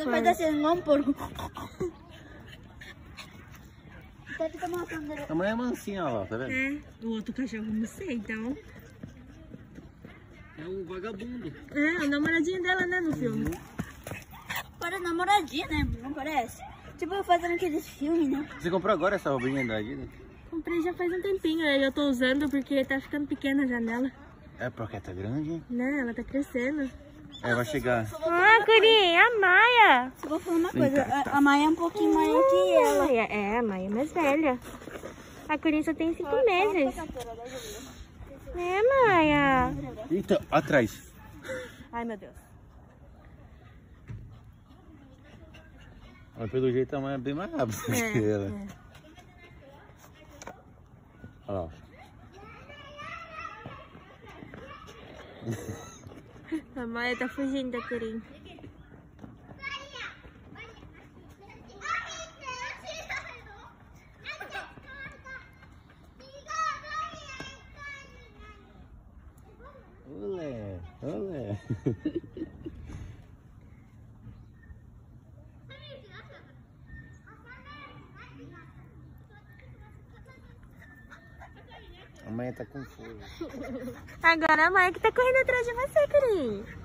Ele faz assim, igual um porco. A mãe é mansinha, ó, tá vendo? É, o outro cachorro não sei, então. É um vagabundo. É, a namoradinha dela, né, no filme. Parece namoradinha, né? Não parece? Tipo, fazendo aqueles filmes, né? Você comprou agora essa roupinha da Adidas? Comprei já faz um tempinho, aí eu tô usando porque tá ficando pequena a janela. É porque tá grande? Né, ela tá crescendo. É, vai chegar. Ah, Curi, a Maia. Só vou falar uma coisa, a Maia é um pouquinho maior que ela. É, a Maia é mais velha. A Curi só tem 5 meses. É, Maia. Eita, atrás. Ai, meu Deus. Mas pelo jeito a mãe é bem mais rápida que ela. Olha lá. A Maia tá fugindo da Curi. Olé, olé. A mãe tá com fome. Agora a Maia que tá correndo atrás de você, Curi.